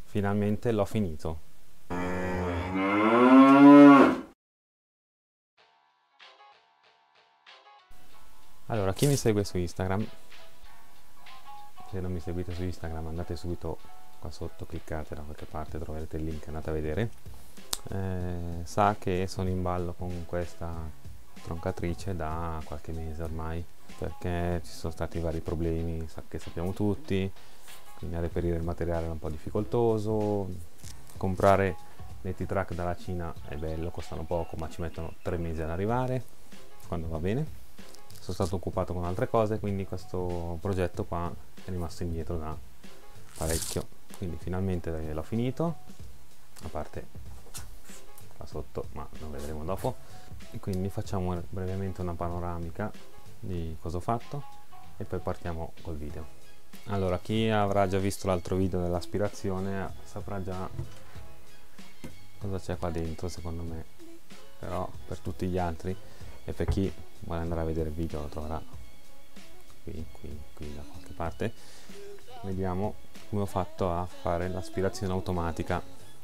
finalmente l'ho finito. Allora, chi mi segue su Instagram, se non mi seguite su Instagram andate subito qua sotto, cliccate da qualche parte, troverete il link, andate a vedere. Sa che sono in ballo con questa troncatrice da qualche mese ormai, perché ci sono stati vari problemi che sappiamo tutti, quindi a reperire il materiale era un po' difficoltoso, comprare le T-Track dalla Cina è bello, costano poco ma ci mettono 3 mesi ad arrivare, quando va bene. Sono stato occupato con altre cose, quindi questo progetto qua è rimasto indietro da parecchio, quindi finalmente l'ho finito, a parte qua sotto, ma lo vedremo dopo. E quindi facciamo brevemente una panoramica di cosa ho fatto e poi partiamo col video. Allora, chi avrà già visto l'altro video dell'aspirazione saprà già cosa c'è qua dentro, secondo me, però per tutti gli altri e per chi vuole andare a vedere il video lo troverà qui da qualche parte. Vediamo come ho fatto a fare l'aspirazione automatica.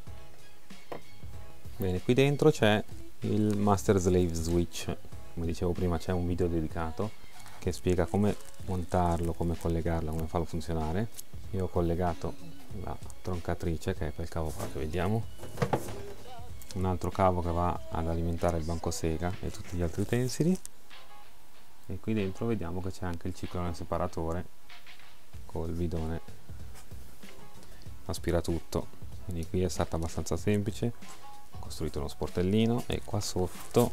Bene, qui dentro c'è il master slave switch, come dicevo prima c'è un video dedicato che spiega come montarlo, come collegarlo, come farlo funzionare. Io ho collegato la troncatrice, che è quel cavo qua che vediamo, un altro cavo che va ad alimentare il banco sega e tutti gli altri utensili, e qui dentro vediamo che c'è anche il ciclone separatore col bidone aspiratutto. Quindi qui è stato abbastanza semplice, ho costruito uno sportellino e qua sotto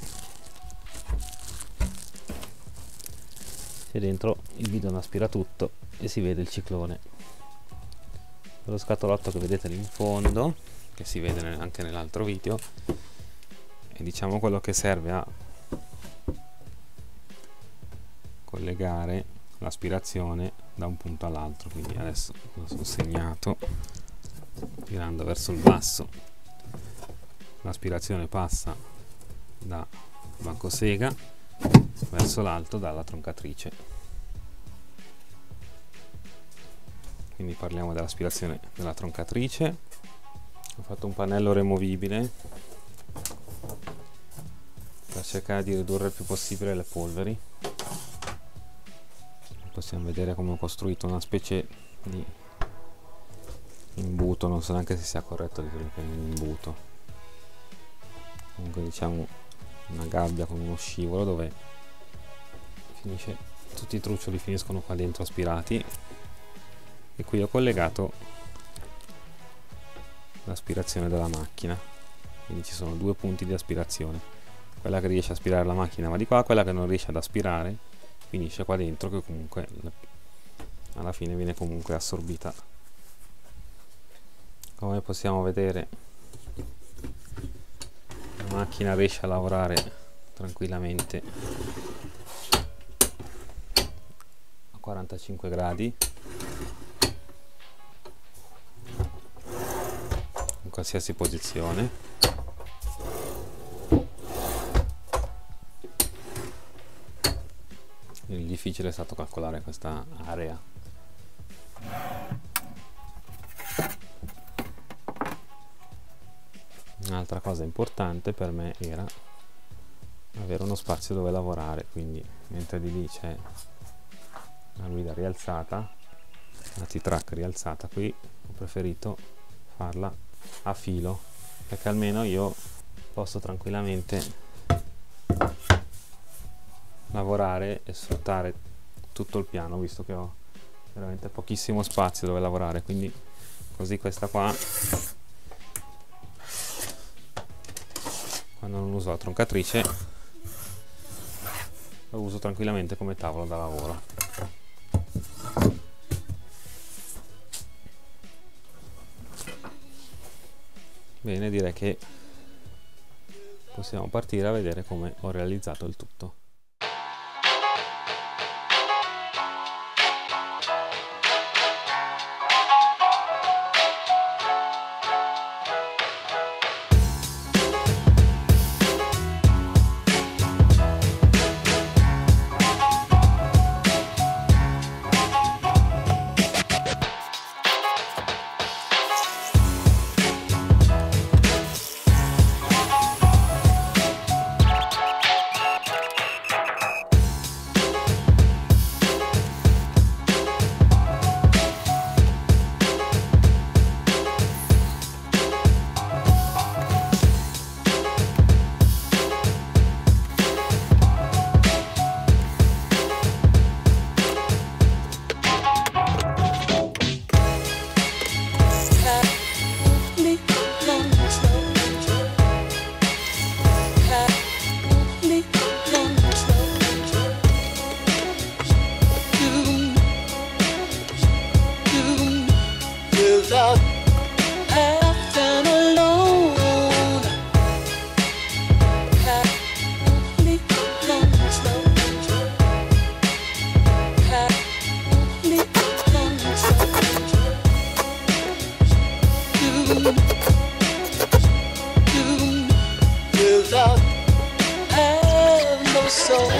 c'è dentro il bidone aspiratutto e si vede il ciclone. Lo scatolotto che vedete lì in fondo, che si vede anche nell'altro video, è diciamo quello che serve a collegare l'aspirazione da un punto all'altro. Quindi adesso lo sono segnato tirando verso il basso, l'aspirazione passa da banco sega verso l'alto dalla troncatrice. Quindi parliamo dell'aspirazione della troncatrice. Ho fatto un pannello removibile per cercare di ridurre il più possibile le polveri. Possiamo vedere come ho costruito una specie di imbuto, non so neanche se sia corretto dire che è un imbuto, comunque diciamo una gabbia con uno scivolo dove finisce, tutti i truccioli finiscono qua dentro aspirati, e qui ho collegato l'aspirazione della macchina. Quindi ci sono due punti di aspirazione, quella che riesce a aspirare la macchina va di qua, quella che non riesce ad aspirare finisce qua dentro, che comunque alla fine viene comunque assorbita. Come possiamo vedere la macchina riesce a lavorare tranquillamente a 45 gradi in qualsiasi posizione. Il difficile è stato calcolare questa area. Un'altra cosa importante per me era avere uno spazio dove lavorare, quindi mentre di lì c'è la guida rialzata, la T-Track rialzata, qui ho preferito farla a filo, perché almeno io posso tranquillamente lavorare e sfruttare tutto il piano, visto che ho veramente pochissimo spazio dove lavorare. Quindi così questa qua, quando non uso la troncatrice, lo uso tranquillamente come tavolo da lavoro. Bene, direi che possiamo partire a vedere come ho realizzato il tutto. without acting alone. Happily lonesome. Happily lonesome. Without have no soul.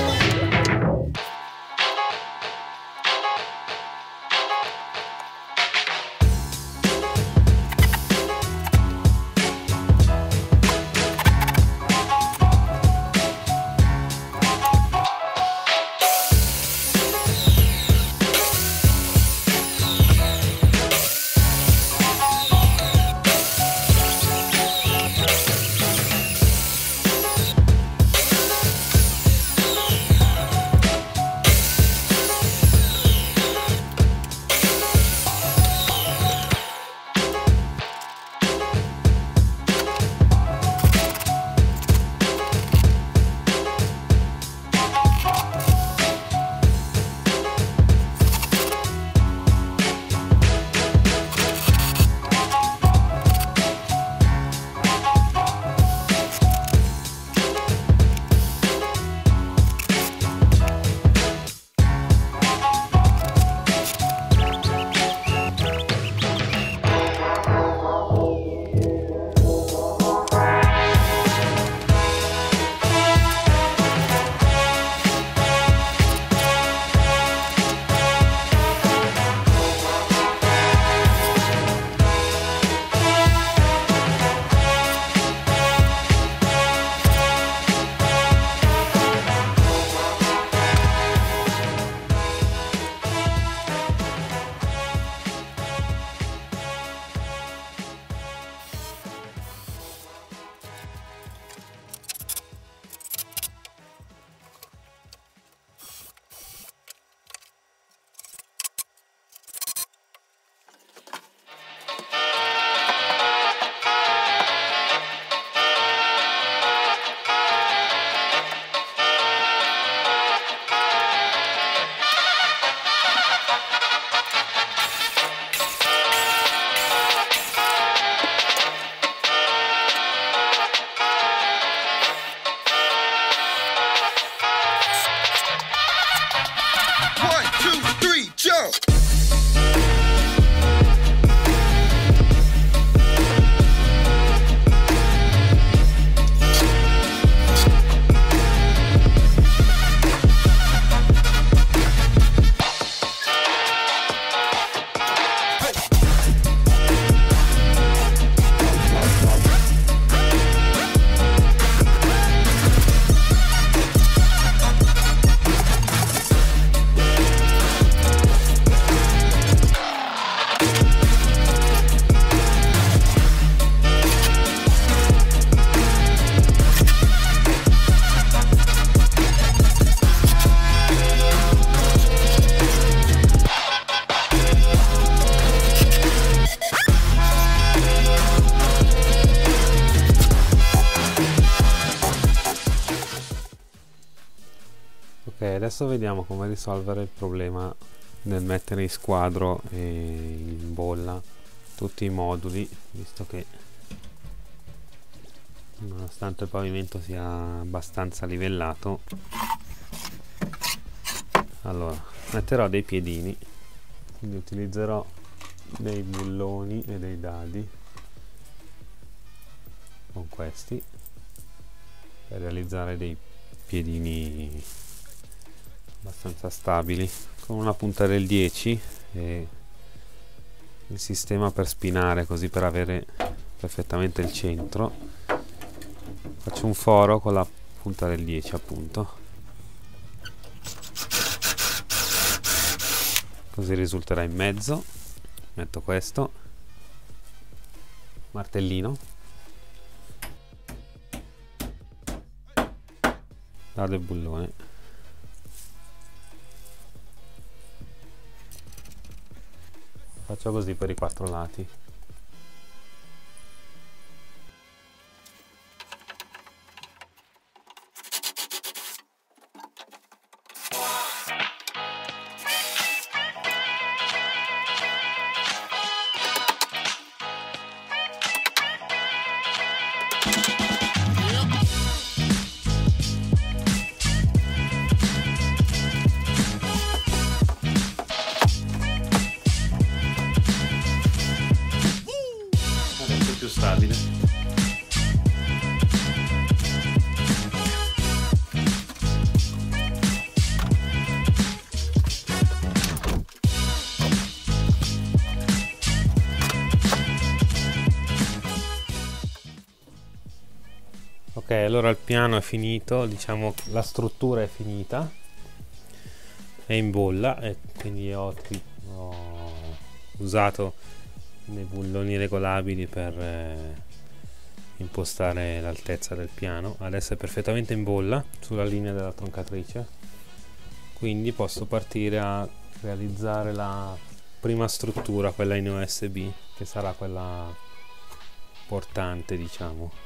Ok, adesso vediamo come risolvere il problema nel mettere in squadro e in bolla tutti i moduli, visto che nonostante il pavimento sia abbastanza livellato. Allora, metterò dei piedini, quindi utilizzerò dei bulloni e dei dadi con questi per realizzare dei piedini abbastanza stabili, con una punta del 10 e il sistema per spinare, così per avere perfettamente il centro. Faccio un foro con la punta del 10 appunto, così risulterà in mezzo. Metto questo martellino, dado il bullone, faccio così per i 4 lati. utilizzabile. Ok, allora il piano è finito, diciamo la struttura è finita, è in bolla e quindi ho usato dei bulloni regolabili per impostare l'altezza del piano. Adesso è perfettamente in bolla sulla linea della troncatrice, quindi posso partire a realizzare la prima struttura, quella in USB, che sarà quella portante, diciamo.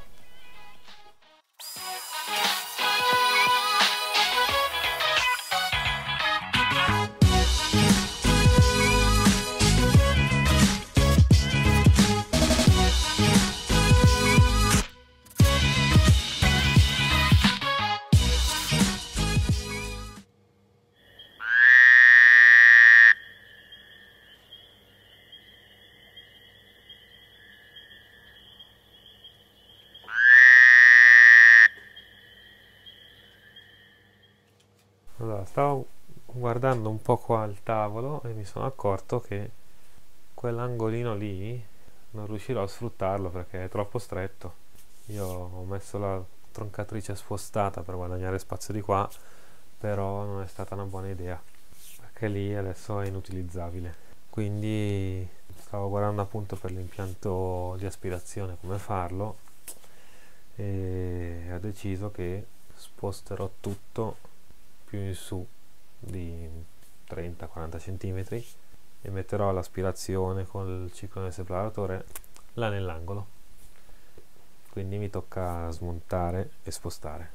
Allora, stavo guardando un po' qua al tavolo e mi sono accorto che quell'angolino lì non riuscirò a sfruttarlo perché è troppo stretto. Io ho messo la troncatrice spostata per guadagnare spazio di qua, però non è stata una buona idea perché lì adesso è inutilizzabile. Quindi stavo guardando appunto per l'impianto di aspirazione come farlo e ho deciso che sposterò tutto più in su di 30-40 cm e metterò l'aspirazione con il ciclone separatore là nell'angolo, quindi mi tocca smontare e spostare.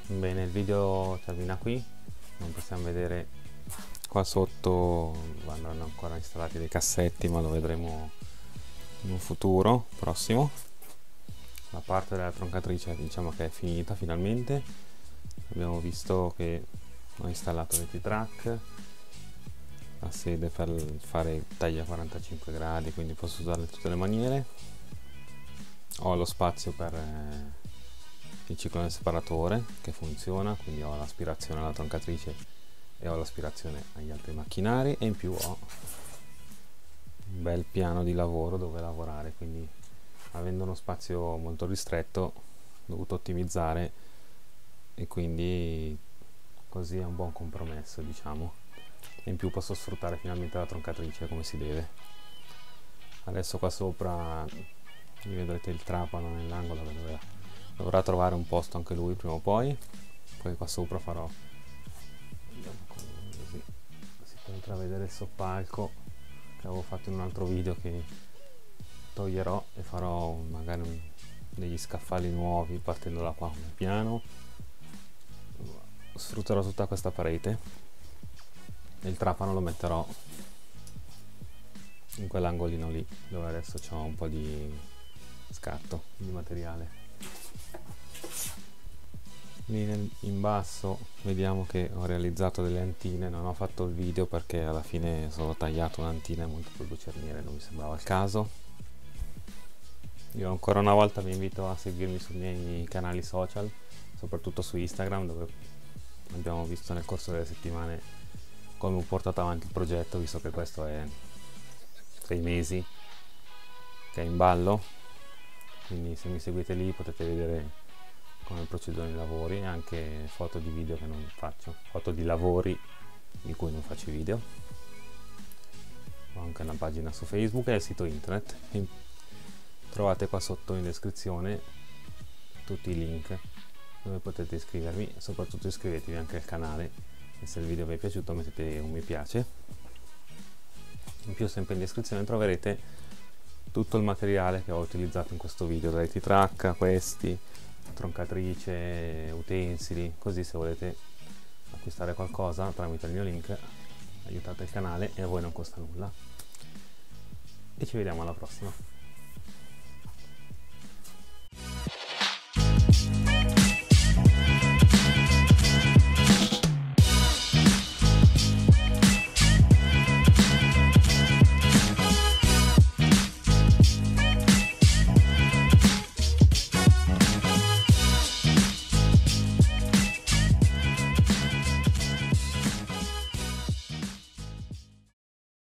Bene, il video termina qui, non possiamo vedere qua sotto, andranno ancora installati dei cassetti, ma lo vedremo in un futuro prossimo. La parte della troncatrice diciamo che è finita finalmente. Abbiamo visto che ho installato le T-Track, la sede per fare taglia 45 gradi, quindi posso usarle in tutte le maniere. Ho lo spazio per il ciclone separatore che funziona, quindi ho l'aspirazione alla troncatrice e ho l'aspirazione agli altri macchinari, e in più ho un bel piano di lavoro dove lavorare, quindi avendo uno spazio molto ristretto ho dovuto ottimizzare, e quindi così è un buon compromesso, diciamo, e in più posso sfruttare finalmente la troncatrice come si deve. Adesso qua sopra vi vedrete il trapano nell'angolo dove dovrà trovare un posto anche lui prima o poi. Poi qua sopra farò, così si può intravedere il soppalco che avevo fatto in un altro video, che toglierò e farò magari degli scaffali nuovi partendo da qua come piano. Sfrutterò tutta questa parete e il trapano lo metterò in quell'angolino lì dove adesso c'ho un po' di scatto di materiale. Lì in basso vediamo che ho realizzato delle antine, non ho fatto il video perché alla fine solo tagliato un'antina e montato 2 cerniere, non mi sembrava il caso. Io ancora una volta vi invito a seguirmi sui miei canali social, soprattutto su Instagram, dove abbiamo visto nel corso delle settimane come ho portato avanti il progetto, visto che questo è 6 mesi che è in ballo, quindi se mi seguite lì potete vedere come procedono i lavori e anche foto di video che non faccio, foto di lavori di cui non faccio video. Ho anche una pagina su Facebook e il sito internet, e trovate qua sotto in descrizione tutti i link dove potete iscrivervi, e soprattutto iscrivetevi anche al canale, e se il video vi è piaciuto mettete un mi piace. In più sempre in descrizione troverete tutto il materiale che ho utilizzato in questo video, dalle T-Track, questi, troncatrice, utensili, così se volete acquistare qualcosa tramite il mio link aiutate il canale e a voi non costa nulla. E ci vediamo alla prossima.